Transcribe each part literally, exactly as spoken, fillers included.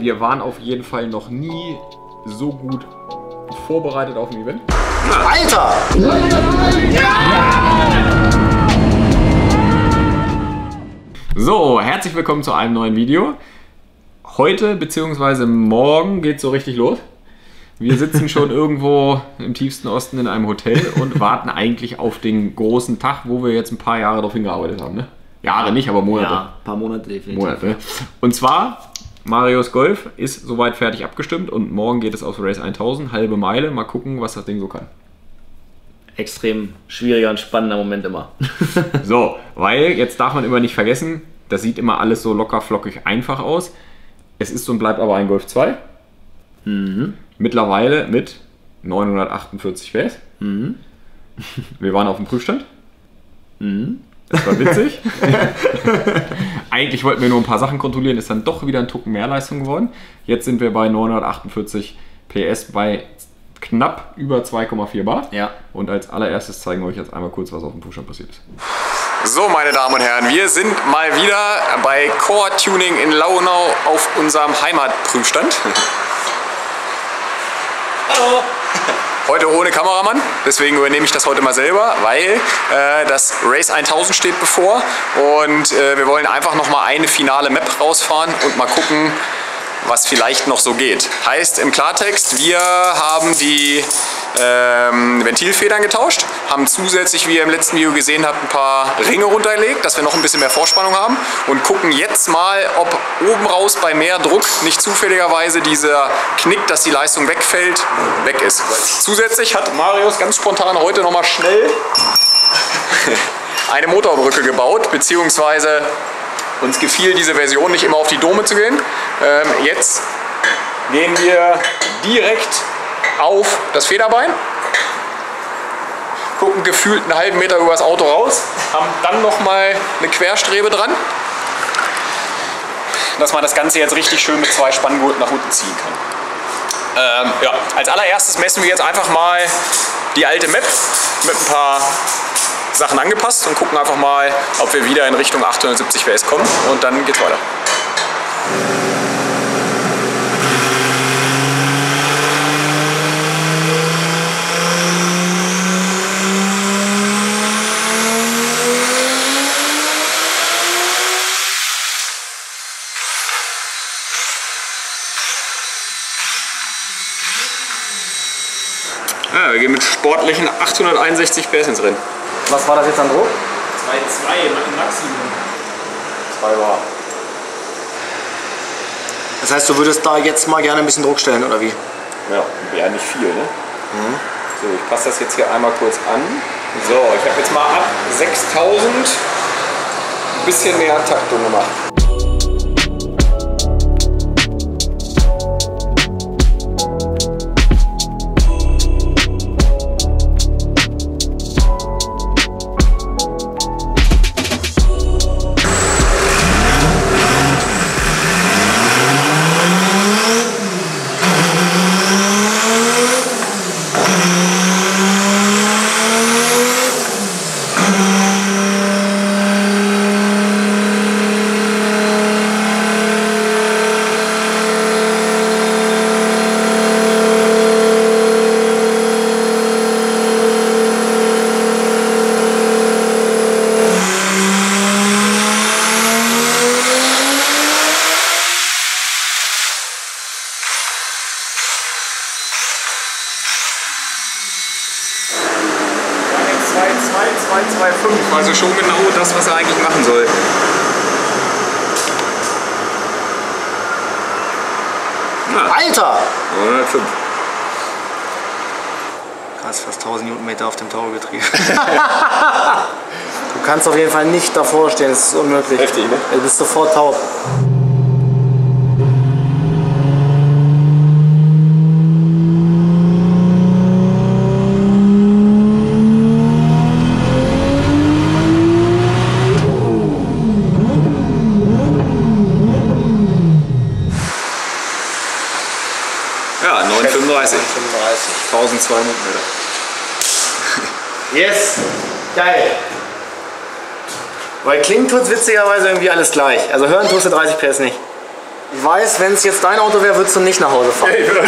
wir waren auf jeden Fall noch nie so gut vorbereitet auf ein Event. Alter! So, herzlich willkommen zu einem neuen Video. Heute bzw. morgen geht es so richtig los. Wir sitzen schon irgendwo im tiefsten Osten in einem Hotel und warten eigentlich auf den großen Tag, wo wir jetzt ein paar Jahre darauf hingearbeitet haben. Ne? Jahre nicht, aber Monate. Ja, ein paar Monate definitiv. Monate. Und zwar, Marios Golf ist soweit fertig abgestimmt und morgen geht es aufs Race tausend, halbe Meile. Mal gucken, was das Ding so kann. Extrem schwieriger und spannender Moment immer. So, weil jetzt darf man immer nicht vergessen, das sieht immer alles so locker flockig einfach aus. Es ist und bleibt aber ein Golf zwei. Mhm. Mittlerweile mit neunhundertachtundvierzig P S. Mhm. Wir waren auf dem Prüfstand. Mhm. Das war witzig. Eigentlich wollten wir nur ein paar Sachen kontrollieren, ist dann doch wieder ein Tucken mehr Leistung geworden. Jetzt sind wir bei neunhundertachtundvierzig P S bei knapp über zwei Komma vier Bar. Ja. Und als allererstes zeigen wir euch jetzt einmal kurz, was auf dem Prüfstand passiert ist. So, meine Damen und Herren, wir sind mal wieder bei Core Tuning in Lauenau auf unserem Heimatprüfstand. Hallo! Heute ohne Kameramann, deswegen übernehme ich das heute mal selber, weil äh, das Race tausend steht bevor und äh, wir wollen einfach noch mal eine finale Map rausfahren und mal gucken, was vielleicht noch so geht. Heißt im Klartext, wir haben die ähm, Ventilfedern getauscht, haben zusätzlich, wie ihr im letzten Video gesehen habt, ein paar Ringe runtergelegt, dass wir noch ein bisschen mehr Vorspannung haben und gucken jetzt mal, ob oben raus bei mehr Druck nicht zufälligerweise dieser Knick, dass die Leistung wegfällt, weg ist. Zusätzlich hat Marius ganz spontan heute noch mal schnell eine Motorbrücke gebaut, beziehungsweise uns gefiel diese Version nicht immer auf die Dome zu gehen. Ähm, jetzt gehen wir direkt auf das Federbein, gucken gefühlt einen halben Meter über das Auto raus, haben dann nochmal eine Querstrebe dran, dass man das Ganze jetzt richtig schön mit zwei Spanngurten nach unten ziehen kann. Ähm, ja, als allererstes messen wir jetzt einfach mal die alte Map mit ein paar Sachen angepasst und gucken einfach mal, ob wir wieder in Richtung achthundertsiebzig P S kommen und dann geht's weiter. Ja, wir gehen mit sportlichen achthunderteinundsechzig P S ins Rennen. Was war das jetzt an Druck? zwei Komma zwei im Maximum. zwei Bar. Das heißt, du würdest da jetzt mal gerne ein bisschen Druck stellen, oder wie? Ja, wäre nicht viel, ne? Mhm. So, ich passe das jetzt hier einmal kurz an. So, ich habe jetzt mal ab sechstausend ein bisschen mehr Taktung gemacht. zwei Komma fünfundzwanzig, also schon genau das, was er eigentlich machen soll. Na, Alter! hundertfünf. Krass, fast tausend Newtonmeter auf dem Taugetriebe. Du kannst auf jeden Fall nicht davor stehen, das ist unmöglich. Heftig, ne? Du bist sofort taub. Ja, neun Komma fünfunddreißig. fünfunddreißig. eintausendzweihundert Meter. Yes! Geil! Weil klingen tut es witzigerweise irgendwie alles gleich. Also hören tust du dreißig P S nicht. Ich weiß, wenn es jetzt dein Auto wäre, würdest du nicht nach Hause fahren. Was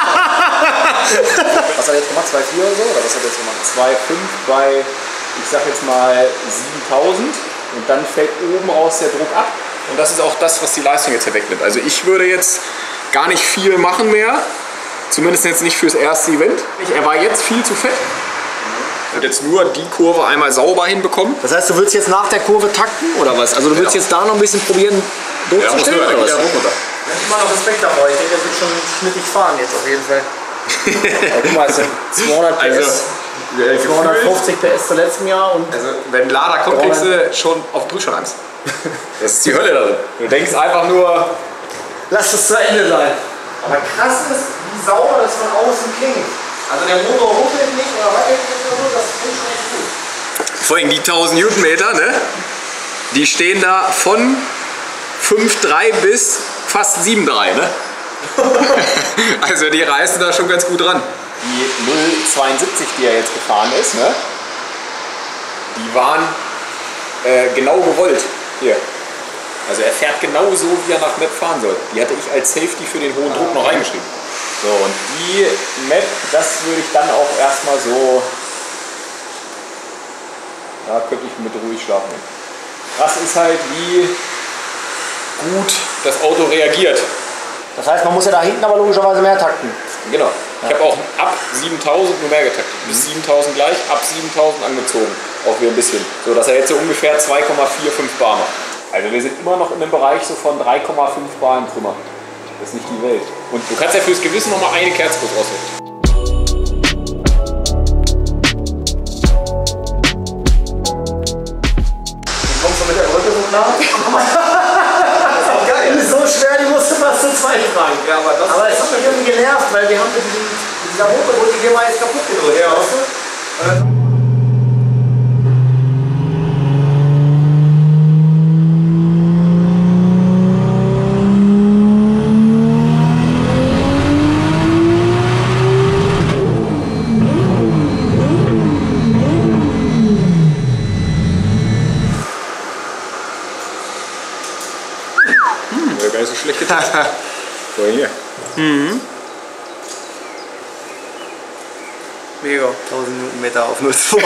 hat er jetzt gemacht? zwei Komma vier oder so? Oder was hat er jetzt gemacht? zwei Komma fünf bei, ich sag jetzt mal siebentausend. Und dann fällt oben raus der Druck ab. Und das ist auch das, was die Leistung jetzt hier wegnimmt. Also ich würde jetzt gar nicht viel machen mehr. Zumindest jetzt nicht fürs erste Event. Er war jetzt viel zu fett. Und jetzt nur die Kurve einmal sauber hinbekommen. Das heißt, du willst jetzt nach der Kurve takten oder was? Also du willst Genau. jetzt da noch ein bisschen probieren durchzustellen ja, oder was? Ja, Ich habe immer noch Respekt davor. Ich denke, der wird schon schnittig fahren jetzt auf jeden Fall. Ja, guck mal, es sind zweihundert P S. Also, zweihundertfünfzig P S zu letztem Jahr und also wenn Lada kommt, kriegst du schon auf Prüfschangangst. Das ist die Hölle darin. Du denkst einfach nur, lass es zu Ende sein. Aber krass ist, wie sauber das von außen klingt. Also der Motor ruckelt nicht oder wackelt nicht oder so, das klingt schon echt gut. vor allem die tausend Newtonmeter, ne? Die stehen da von fünf Komma drei bis fast sieben Komma drei, ne? Also die reißen da schon ganz gut ran. Die null Komma zweiundsiebzig, die er jetzt gefahren ist, ne? Die waren äh, genau gewollt hier. Also er fährt genau so, wie er nach Map fahren soll. Die hatte ich als Safety für den hohen Druck noch reingeschrieben. So, und die Map, das würde ich dann auch erstmal so, da könnte ich mit ruhig schlafen. Das ist halt, wie gut das Auto reagiert. Das heißt, man muss ja da hinten aber logischerweise mehr takten. Genau. Ich habe auch ab siebentausend nur mehr getaktet. Bis siebentausend gleich, ab siebentausend angezogen. Auch wieder ein bisschen. So dass er jetzt so ungefähr zwei Komma fünfundvierzig Bar macht. Also wir sind immer noch in einem Bereich so von drei Komma fünf Bar im Trümmer. Das ist nicht die Welt. Und du kannst ja fürs Gewissen noch mal eine Kerze kurz auswählen. Kommst du mit der Brücke so klar? Das ist auch geil. Die ist so schwer, die musste fast zu zweit tragen. Ja, aber das aber es hat mich irgendwie genervt, weil wir haben mit diesem, mit dieser Motorbrücke hier mal jetzt kaputt gedrückt. Ja. Weißt du? Ja, gar nicht so schlecht getan. So, hier. Mhm. Mega. tausend Newtonmeter auf null Komma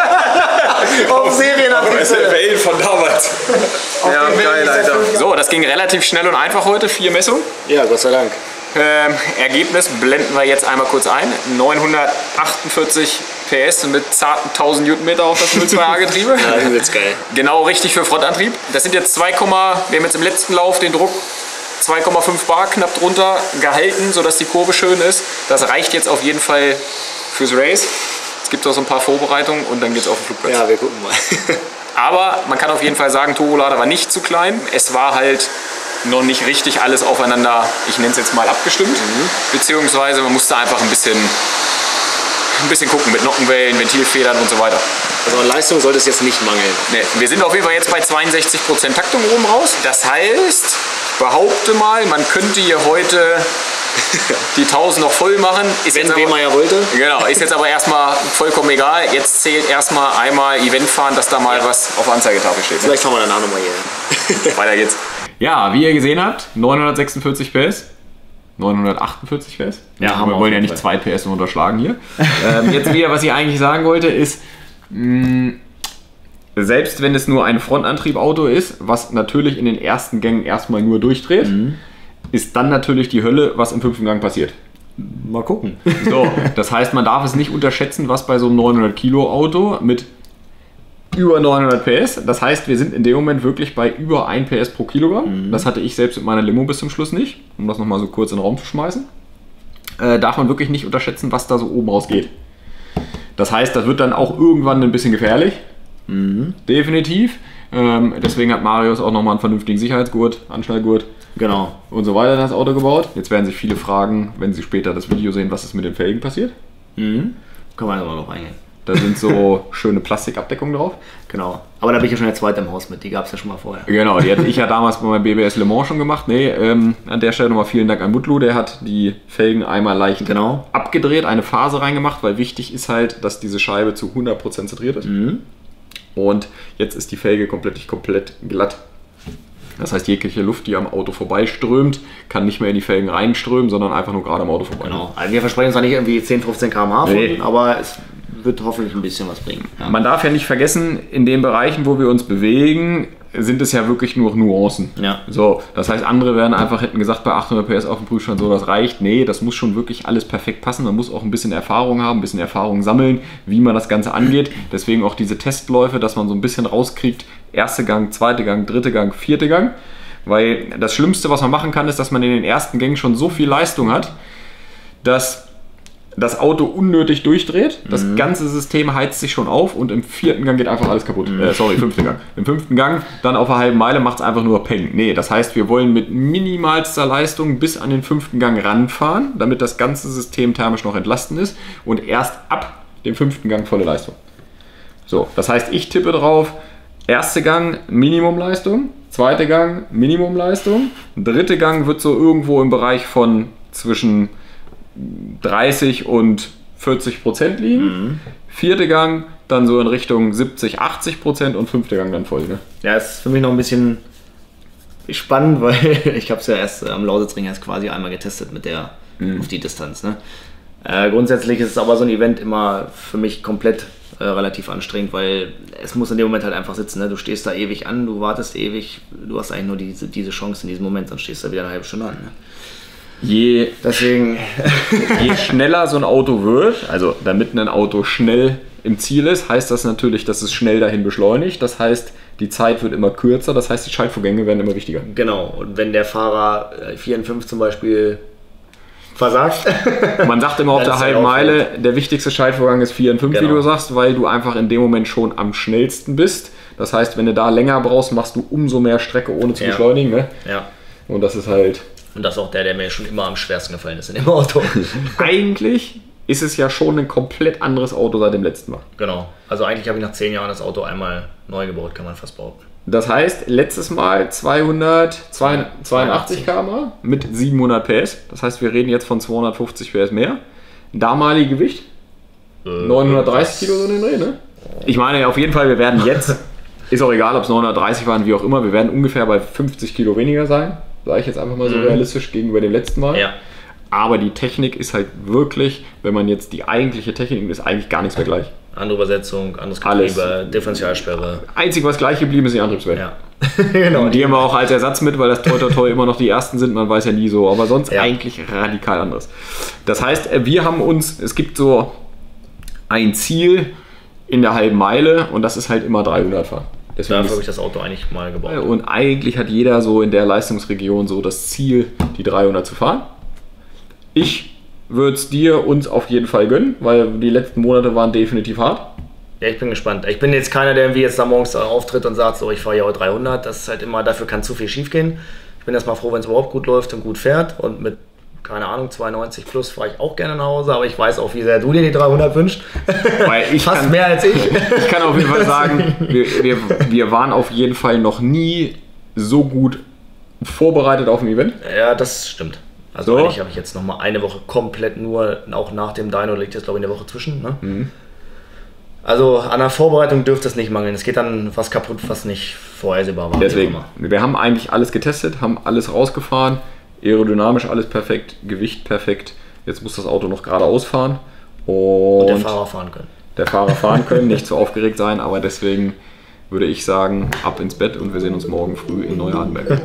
zwei. Auf Serienabtrieb. Das ist der Wellen von damals. Ja, geil, Alter. So, das ging relativ schnell und einfach heute. Vier Messungen. Ja, Gott sei Dank. Ähm, Ergebnis blenden wir jetzt einmal kurz ein. neunhundertachtundvierzig P S mit zarten tausend Newtonmeter auf das null Komma zwei A Getriebe. Ja, das ist jetzt geil. Genau richtig für Frontantrieb. Das sind jetzt zwei, wir haben jetzt im letzten Lauf den Druck zwei Komma fünf Bar knapp drunter gehalten, sodass die Kurve schön ist. Das reicht jetzt auf jeden Fall fürs Race. Es gibt auch so ein paar Vorbereitungen und dann geht es auf den Flugplatz. Ja, wir gucken mal. Aber man kann auf jeden Fall sagen, Turbolader war nicht zu klein. Es war halt noch nicht richtig alles aufeinander, ich nenne es jetzt mal abgestimmt. Mhm. Beziehungsweise man musste einfach ein bisschen, ein bisschen gucken mit Nockenwellen, Ventilfedern und so weiter. Also an Leistung sollte es jetzt nicht mangeln. Nee, wir sind auf jeden Fall jetzt bei zweiundsechzig Prozent Taktung oben raus. Das heißt, ich behaupte mal, man könnte hier heute die tausend noch voll machen. Ist Wenn jetzt aber, Wehmeier wollte. Genau, ist jetzt aber erstmal vollkommen egal. Jetzt zählt erstmal einmal Event fahren, dass da mal ja. was auf der Anzeigetafel steht. Vielleicht fahren wir danach nochmal hier. Weiter geht's. Ja, wie ihr gesehen habt, neunhundertsechsundvierzig P S. neunhundertachtundvierzig P S. Ja, wir haben wir wollen ja nicht Fall. zwei P S unterschlagen hier. ähm, jetzt wieder, was ich eigentlich sagen wollte, ist, mh, selbst wenn es nur ein Frontantriebauto ist, was natürlich in den ersten Gängen erstmal nur durchdreht, mhm. ist dann natürlich die Hölle, was im fünften Gang passiert. Mal gucken. So, das heißt, man darf es nicht unterschätzen, was bei so einem neunhundert Kilo Auto mit über neunhundert P S, das heißt, wir sind in dem Moment wirklich bei über ein P S pro Kilogramm. Mhm. Das hatte ich selbst mit meiner Limo bis zum Schluss nicht, um das nochmal so kurz in den Raum zu schmeißen. Äh, darf man wirklich nicht unterschätzen, was da so oben raus geht. Das heißt, das wird dann auch irgendwann ein bisschen gefährlich. Mhm. Definitiv. Ähm, deswegen hat Marius auch nochmal einen vernünftigen Sicherheitsgurt, Anschnallgurt. Genau. Und so weiter in das Auto gebaut. Jetzt werden sich viele fragen, wenn sie später das Video sehen, was ist mit den Felgen passiert. Mhm. Können wir also mal noch eingehen. Da sind so schöne Plastikabdeckungen drauf. Genau. Aber da bin ich ja schon der Zweite im Haus mit. Die gab es ja schon mal vorher. Genau, die hatte ich ja damals bei meinem B B S Le Mans schon gemacht. Nee, ähm, an der Stelle nochmal vielen Dank an Mutlu. Der hat die Felgen einmal leicht genau. abgedreht, eine Phase reingemacht, weil wichtig ist halt, dass diese Scheibe zu hundert Prozent zentriert ist. Mhm. Und jetzt ist die Felge komplett, komplett glatt. Das heißt, jegliche Luft, die am Auto vorbeiströmt, kann nicht mehr in die Felgen reinströmen, sondern einfach nur gerade am Auto vorbei. Genau. Also wir versprechen zwar nicht irgendwie zehn, fünfzehn Kilometer pro Stunde, Nee. aber es wird hoffentlich ein bisschen was bringen. Ja. Man darf ja nicht vergessen, in den Bereichen, wo wir uns bewegen, sind es ja wirklich nur Nuancen. Ja. So, das heißt, andere werden einfach, hätten gesagt, bei achthundert P S auf dem Prüfstand, so, das reicht. Nee, das muss schon wirklich alles perfekt passen. Man muss auch ein bisschen Erfahrung haben, ein bisschen Erfahrung sammeln, wie man das Ganze angeht. Deswegen auch diese Testläufe, dass man so ein bisschen rauskriegt, erste Gang, zweite Gang, dritte Gang, vierte Gang. Weil das Schlimmste, was man machen kann, ist, dass man in den ersten Gängen schon so viel Leistung hat, dass das Auto unnötig durchdreht, das mhm. ganze System heizt sich schon auf und im vierten Gang geht einfach alles kaputt. Mhm. Äh, sorry, fünften Gang. Im fünften Gang, dann auf einer halben Meile macht es einfach nur Peng. Nee, das heißt, wir wollen mit minimalster Leistung bis an den fünften Gang ranfahren, damit das ganze System thermisch noch entlasten ist und erst ab dem fünften Gang volle Leistung. So, das heißt, ich tippe drauf, erste Gang Minimumleistung, zweite Gang Minimumleistung, dritte Gang wird so irgendwo im Bereich von zwischen dreißig und vierzig Prozent liegen. Mhm. Vierte Gang dann so in Richtung siebzig, achtzig Prozent und fünfte Gang dann voll. Ne? Ja, ist für mich noch ein bisschen spannend, weil ich habe es ja erst am Lausitzring erst quasi einmal getestet mit der mhm. auf die Distanz. Ne? Äh, grundsätzlich ist es aber so ein Event immer für mich komplett äh, relativ anstrengend, weil es muss in dem Moment halt einfach sitzen. Ne? Du stehst da ewig an, du wartest ewig, du hast eigentlich nur diese, diese Chance in diesem Moment, dann stehst du da wieder eine halbe Stunde an. Ne? Je, Deswegen, je schneller so ein Auto wird, also damit ein Auto schnell im Ziel ist, heißt das natürlich, dass es schnell dahin beschleunigt. Das heißt, die Zeit wird immer kürzer, das heißt, die Schaltvorgänge werden immer wichtiger. genau, und wenn der Fahrer vier in fünf zum Beispiel versagt. Man sagt immer auf der halben Meile, der wichtigste Schaltvorgang ist vier in fünf, Genau. wie du sagst, weil du einfach in dem Moment schon am schnellsten bist. Das heißt, wenn du da länger brauchst, machst du umso mehr Strecke, ohne zu Ja. beschleunigen. Ne? Ja. Und das ist halt... Und das ist auch der, der mir schon immer am schwersten gefallen ist in dem Auto. Eigentlich ist es ja schon ein komplett anderes Auto seit dem letzten Mal. Genau. Also eigentlich habe ich nach zehn Jahren das Auto einmal neu gebaut, kann man fast behaupten. Das heißt, letztes Mal zweihundertzweiundachtzig Kilometer pro Stunde mit siebenhundert P S. Das heißt, wir reden jetzt von zweihundertfünfzig P S mehr. Damalige Gewicht? Äh, neunhundertdreißig Kilo so in den Dreh, ne? Ich meine, auf jeden Fall, wir werden jetzt, ist auch egal, ob es neunhundertdreißig waren, wie auch immer, wir werden ungefähr bei fünfzig Kilo weniger sein. Sage ich jetzt einfach mal so Mhm. realistisch gegenüber dem letzten Mal. Ja. Aber die Technik ist halt wirklich, wenn man jetzt die eigentliche Technik nimmt, ist eigentlich gar nichts mehr gleich. Andere Übersetzung, anderes Alles. Getriebe, Differentialsperre. Einzig, was gleich geblieben ist, die Antriebswelt. Ja. genau. Und die haben wir auch als Ersatz mit, weil das toi toi toi immer noch die ersten sind, man weiß ja nie so, aber sonst Ja. eigentlich radikal anderes. Das heißt, wir haben uns, es gibt so ein Ziel in der halben Meile und das ist halt immer dreihundert fahren. Deswegen Dafür habe ist, ich das Auto eigentlich mal gebaut. und eigentlich hat jeder so in der Leistungsregion so das Ziel, die dreihundert zu fahren. Ich würde es dir, uns auf jeden Fall gönnen, weil die letzten Monate waren definitiv hart. Ja, ich bin gespannt. Ich bin jetzt keiner, der irgendwie jetzt da morgens auftritt und sagt, so, ich fahre ja heute dreihundert. Das ist halt immer, dafür kann zu viel schief gehen. Ich bin erstmal froh, wenn es überhaupt gut läuft und gut fährt. Und mit, keine Ahnung, zweihundertneunzig plus fahre ich auch gerne nach Hause. Aber ich weiß auch, wie sehr du dir die dreihundert wünschst. Weil ich Fast kann, mehr als ich. Ich kann auf jeden Fall sagen, wir, wir, wir waren auf jeden Fall noch nie so gut vorbereitet auf ein Event. Ja, das stimmt. Also So. eigentlich habe ich jetzt noch mal eine Woche komplett nur, auch nach dem Dyno liegt jetzt glaube ich eine Woche zwischen. Ne? Mhm. Also an der Vorbereitung dürfte es nicht mangeln. Es geht dann was kaputt, was nicht vorhersehbar war. Deswegen, wie auch immer. wir haben eigentlich alles getestet, haben alles rausgefahren, aerodynamisch alles perfekt, Gewicht perfekt. Jetzt muss das Auto noch geradeaus fahren und, Und der Fahrer fahren können. der Fahrer fahren können, nicht zu aufgeregt sein, aber deswegen würde ich sagen, ab ins Bett und wir sehen uns morgen früh in Neuhardenberg.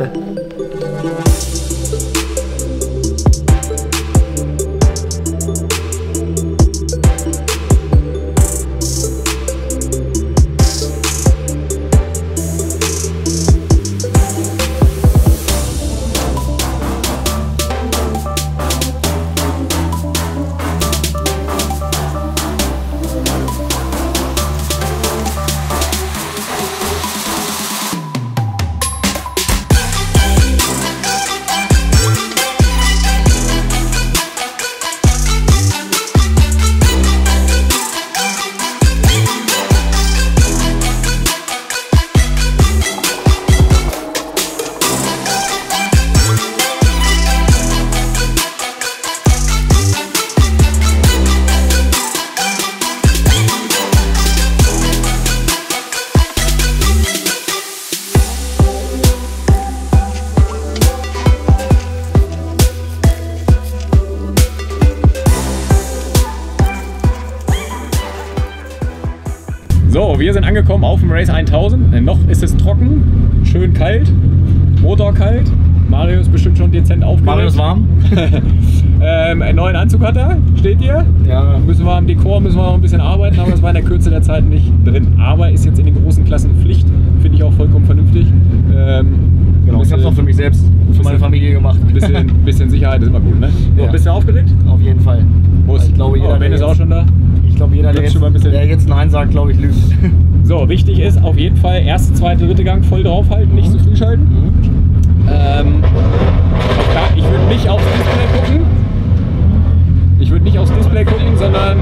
So, wir sind angekommen auf dem Race tausend. Noch ist es trocken, schön kalt, Motor kalt. Mario ist bestimmt schon dezent aufgeregt. Mario ist warm. ähm, einen neuen Anzug hat er, steht hier. Ja. Müssen wir am Dekor müssen wir noch ein bisschen arbeiten, aber das war in der Kürze der Zeit nicht drin. Aber ist jetzt in den großen Klassen Pflicht, finde ich auch vollkommen vernünftig. Ähm, Genau, ich habe es auch für mich selbst und für meine Familie gemacht. Ein bisschen, bisschen Sicherheit ist immer gut, ne? So, Ja. bist du aufgeregt? Auf jeden Fall. Muss. Ich glaube, jeder, oh, Ben der ist jetzt- auch schon da. Ich glaube, jeder, der Jetzt jetzt, schon mal ein bisschen- der jetzt Nein sagt, glaube ich, lügt. So, wichtig ist auf jeden Fall erste, zweite, dritte Gang voll draufhalten, nicht zu früh schalten. Ähm, klar, ich würde nicht aufs Display gucken. Ich würde nicht aufs Display gucken, sondern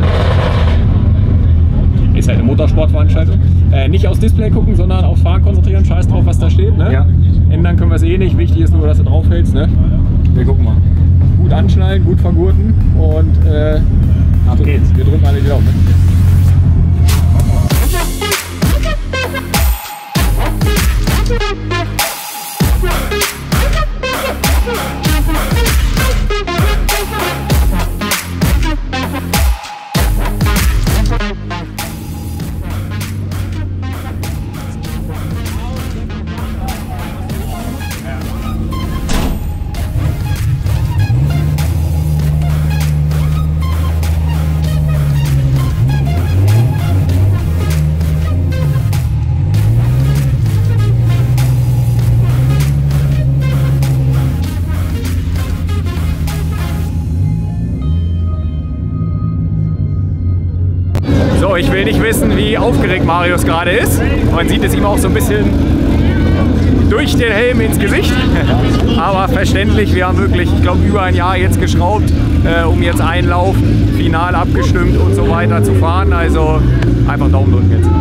ist halt eine Motorsportveranstaltung. Äh, nicht aufs Display gucken, sondern aufs Fahren konzentrieren. Scheiß drauf, was da steht. Ne? Ja. Ändern können wir es eh nicht. Wichtig ist nur, dass du draufhältst. Ne? Wir gucken mal. Gut anschnallen, gut vergurten und äh, Ab geht's. wir drücken alle wieder auf. Ne? So, ich will nicht wissen, wie aufgeregt Marius gerade ist. Man sieht es ihm auch so ein bisschen durch den Helm ins Gesicht. Aber verständlich, wir haben wirklich, ich glaube, über ein Jahr jetzt geschraubt, äh, um jetzt einen Lauf final abgestimmt und so weiter zu fahren. Also einfach Daumen drücken jetzt.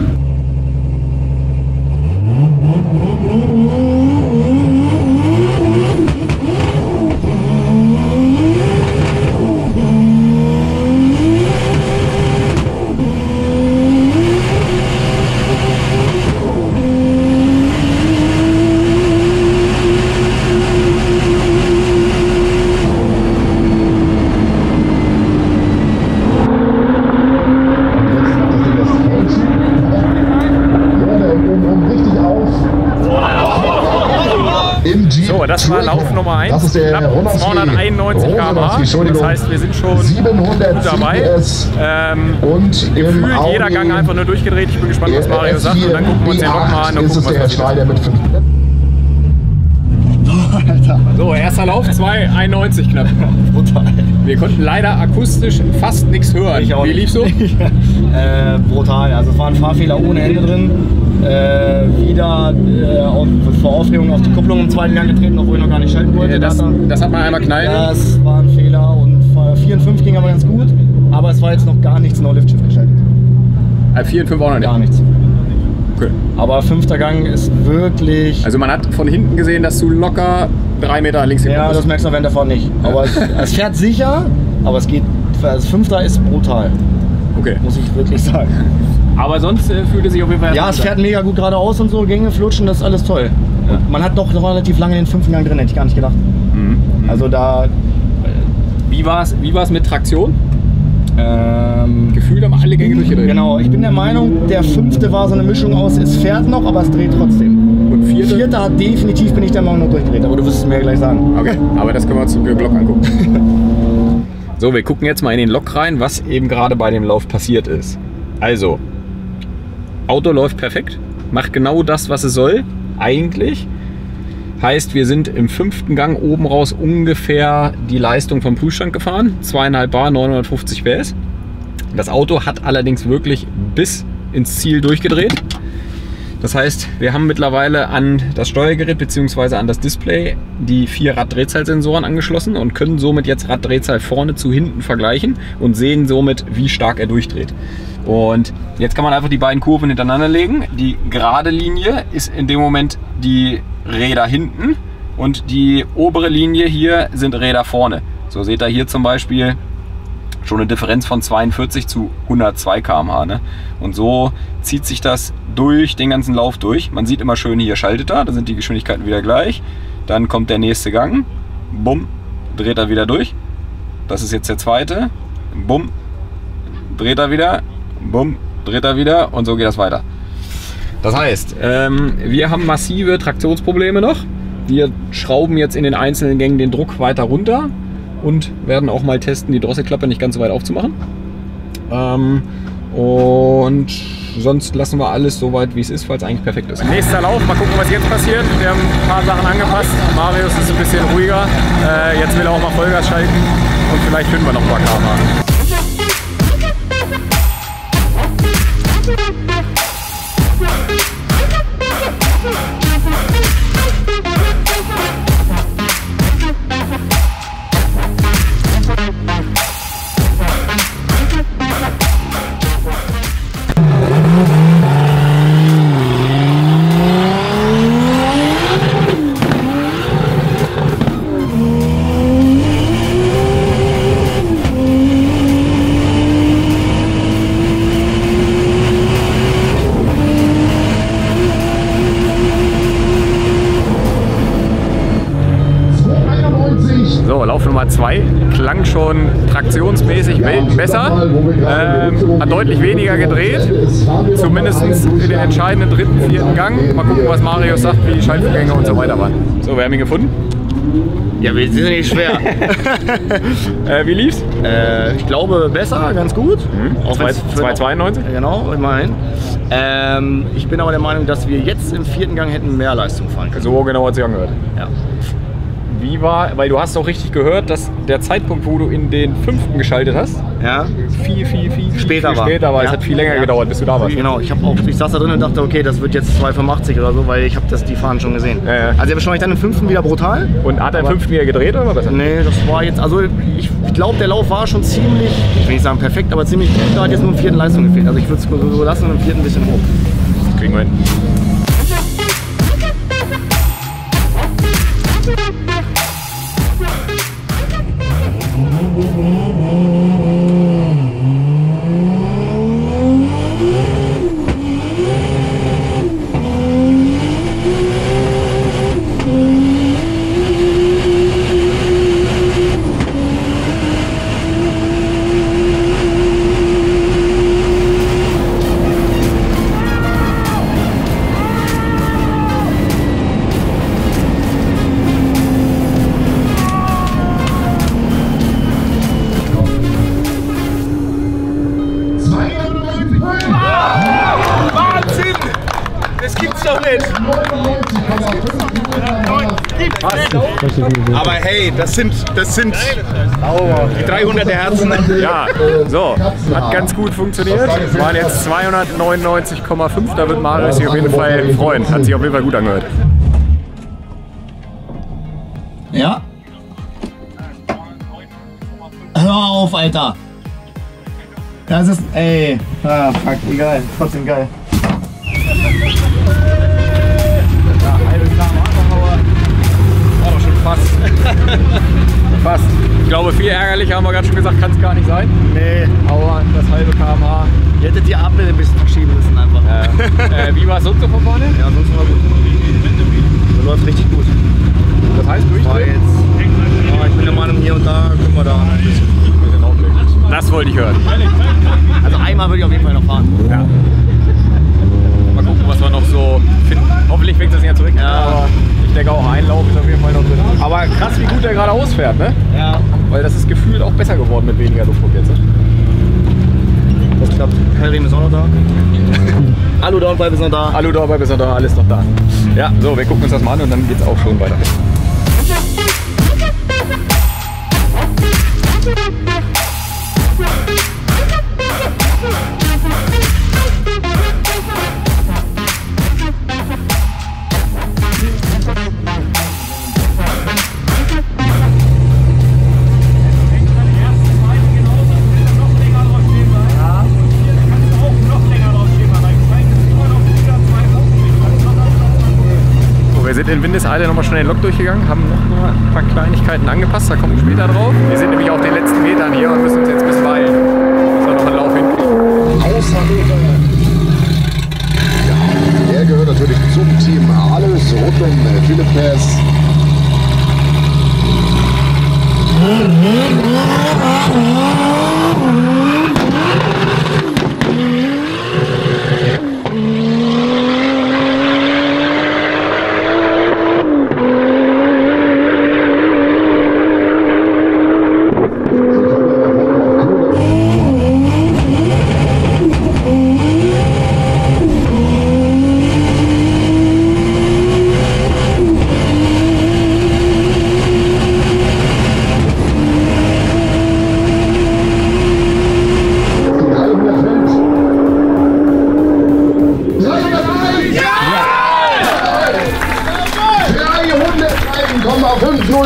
So, das war Lauf Nummer eins. Das ist der knapp zweihunderteinundneunzig Kilometer pro Stunde. Das heißt, wir sind schon gut dabei. Ähm, Und Gefühlt jeder Gang einfach nur durchgedreht. Ich bin gespannt, was Mario sagt. Und dann gucken wir uns den Lok mal an und ist es gucken, der was passiert. Schneider mit fünf. So, erster Lauf, zwei einundneunzig knapp. Brutal. Wir konnten leider akustisch fast nichts hören. Ich auch Wie nicht. lief's so? äh, brutal. Also es waren Fahrfehler ohne Ende drin. Äh, wieder äh, auf, vor Aufregung auf die Kupplung im zweiten Gang getreten, obwohl ich noch gar nicht schalten wollte. Ja, das, Da hat er- das hat man einmal knallen. Das war ein Fehler und vier und fünf ging aber ganz gut. Aber es war jetzt noch gar nichts No-Lift-Shift geschaltet. Äh, vier und fünf auch noch nicht. Gar nichts. Okay. Aber fünfter Gang ist wirklich... Also man hat von hinten gesehen, dass du locker drei Meter links gekommen ja, bist. das merkst du während der Fahrt nicht. Aber es, es fährt sicher, aber es geht... Also fünfter ist brutal, Okay. muss ich wirklich sagen. Aber sonst äh, fühlte sich auf jeden Fall... Ja, es fährt mega gut geradeaus und so, Gänge flutschen, das ist alles toll. Und man hat doch noch relativ lange den fünften Gang drin, hätte ich gar nicht gedacht. Mhm. Also da... Wie war es wie war's mit Traktion? Ähm, Gefühlt haben alle Gänge durchgedreht. genau, ich bin der Meinung, der fünfte war so eine Mischung aus, es fährt noch, aber es dreht trotzdem. Und vierte? Vierter hat definitiv, bin ich der Meinung, noch durchgedreht, aber du wirst es mir gleich sagen. Okay, aber das können wir uns im Block angucken. So, wir gucken jetzt mal in den Log rein, was eben gerade bei dem Lauf passiert ist. Also, Auto läuft perfekt, macht genau das, was es soll, eigentlich. Heißt, wir sind im fünften Gang oben raus ungefähr die Leistung vom Prüfstand gefahren. zweieinhalb Bar, neunhundertfünfzig P S. Das Auto hat allerdings wirklich bis ins Ziel durchgedreht. Das heißt, wir haben mittlerweile an das Steuergerät bzw. an das Display die vier Raddrehzahlsensoren angeschlossen und können somit jetzt Raddrehzahl vorne zu hinten vergleichen und sehen somit, wie stark er durchdreht. Und jetzt kann man einfach die beiden Kurven hintereinander legen. Die gerade Linie ist in dem Moment die Räder hinten und die obere Linie hier sind Räder vorne. So seht ihr hier zum Beispiel schon eine Differenz von zweiundvierzig zu hundertzwei Kilometer pro Stunde. Ne? Und so zieht sich das durch den ganzen Lauf durch. Man sieht immer schön, hier schaltet er, da sind die Geschwindigkeiten wieder gleich. Dann kommt der nächste Gang, bumm, dreht er wieder durch. Das ist jetzt der zweite, bumm, dreht er wieder, bumm, dreht er wieder und so geht das weiter. Das heißt, ähm, wir haben massive Traktionsprobleme noch. Wir schrauben jetzt in den einzelnen Gängen den Druck weiter runter und werden auch mal testen, die Drosselklappe nicht ganz so weit aufzumachen. Ähm, und sonst lassen wir alles so weit, wie es ist, weil es eigentlich perfekt ist. Nächster Lauf, mal gucken, was jetzt passiert. Wir haben ein paar Sachen angepasst. Marius ist ein bisschen ruhiger. Äh, jetzt will er auch mal Vollgas schalten und vielleicht finden wir noch ein paar Kamera. So, Lauf Nummer zwei klang schon traktionsmäßig Welten besser, ähm, hat deutlich weniger gedreht, zumindest in den entscheidenden dritten, vierten Gang. Mal gucken, was Marius sagt, wie die Schaltvorgänge und so weiter waren. So, wir haben ihn gefunden. Ja, wir sind nicht schwer. äh, wie lief's? äh, ich glaube besser, ganz gut. Mhm. Auch wenn's- zwei zweiundneunzig? Genau, immerhin. Ähm, ich bin aber der Meinung, dass wir jetzt im vierten Gang hätten mehr Leistung fahren können. So genau hat sich angehört. Ja. Wie war, weil du hast auch richtig gehört, dass der Zeitpunkt, wo du in den fünften geschaltet hast, Ja. viel, viel, viel, Später viel war. später war. Es Ja. hat viel länger Ja. gedauert, bis du da warst. Genau, ich, hab auch, ich saß da drin und dachte, okay, das wird jetzt zwei fünfundachtzig oder so, weil ich habe die Fahnen schon gesehen. Ja, ja. Also er beschleunigt dann im fünften wieder brutal. Und hat er im fünften wieder gedreht oder war besser? Nee, das war jetzt, also ich, ich glaube, der Lauf war schon ziemlich, ich will nicht sagen perfekt, aber ziemlich gut. Da hat jetzt nur im vierten Leistung gefehlt. Also ich würde es so lassen und im vierten ein bisschen hoch. Kriegen wir hin. Wahnsinn! Das gibt's doch nicht! Aber hey, das sind, das sind die dreihundert Herzen. Ja, so, hat ganz gut funktioniert. Es waren jetzt zweihundertneunundneunzig Komma fünf, da wird Marius sich auf jeden Fall freuen. Hat sich auf jeden Fall gut angehört. Ja. Hör auf, Alter. Das ist, ey. Ah, fuck, egal. Trotzdem geil. Ja, halbe Kamera, aber schon fast. Fast. Ich glaube, viel ärgerlicher, haben wir gerade schon gesagt, kann es gar nicht sein. Nee. Aber das halbe Kamera. Ihr hättet die Ampel ein bisschen verschieben müssen einfach. Äh, äh, wie war es sonst so von vorne? Ja, sonst war gut. Das läuft richtig gut. Das heißt, durch. War jetzt, ja, ich bin der Meinung, hier und da können wir da ein bisschen. Das wollte ich hören. Also einmal würde ich auf jeden Fall noch fahren. Ja. Mal gucken, was wir noch so finden. Hoffentlich fängt das nicht zurück. Ja. Aber ich denke auch, ein Lauf ist auf jeden Fall noch drin. Aber krass, wie gut der gerade ausfährt, ne? Ja. Weil das ist gefühlt auch besser geworden mit weniger Luftdruck jetzt. Das klappt. Keilriemen ist auch noch da. Alu-Downpipe ist noch da. Alu-Downpipe ist noch da, alles noch da. Ja, so, wir gucken uns das mal an und dann geht's auch schon weiter. Wir sind in Windeseile nochmal schnell den Lok durchgegangen, haben noch mal ein paar Kleinigkeiten angepasst, da kommen wir später drauf. Wir sind nämlich auf den letzten Metern hier und müssen uns jetzt ein bisschen beeilen, dass wir noch einen Lauf hinkriegen. Ja, er gehört natürlich zum Team Alles rund um Philipp Pass.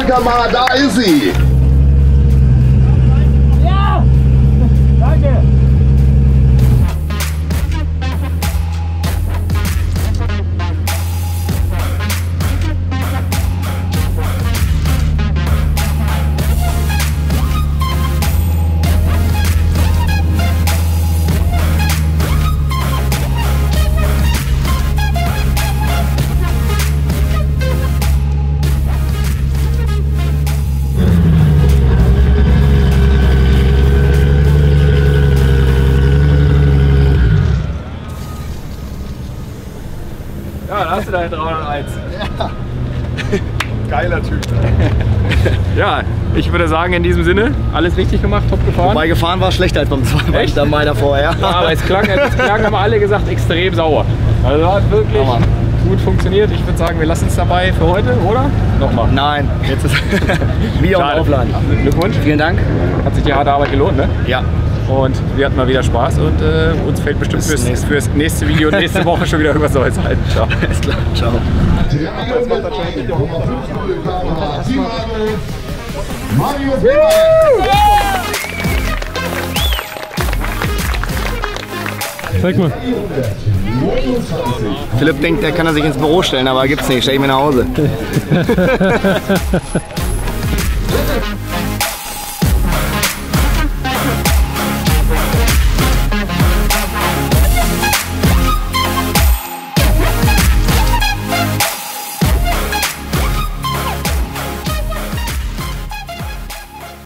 Monika Ma, da ist sie. Ja! Danke! Ja, dann hast du deine dreihunderteins. Ja. Geiler Typ. Ja, ich würde sagen, in diesem Sinne, alles richtig gemacht, top gefahren. Wobei gefahren war schlechter als beim zweiten Echt? Mal davor, ja. Ja, aber es klang, es klang, haben alle gesagt, extrem sauer. Also hat wirklich Hammer. gut funktioniert. Ich würde sagen, wir lassen es dabei für heute, oder? Nochmal. Nein, jetzt ist wieder Schade. aufladen. Glückwunsch. Vielen Dank. Hat sich die harte Arbeit gelohnt, ne? Ja. Und wir hatten mal wieder Spaß und äh, uns fällt bestimmt Bis fürs, nächste. fürs nächste Video nächste Woche schon wieder irgendwas Neues ein. Ciao. Alles klar. Ciao. Mario Zeig mal. Philipp denkt, der kann er sich ins Büro stellen, aber gibt's nicht. Stell ich mir nach Hause.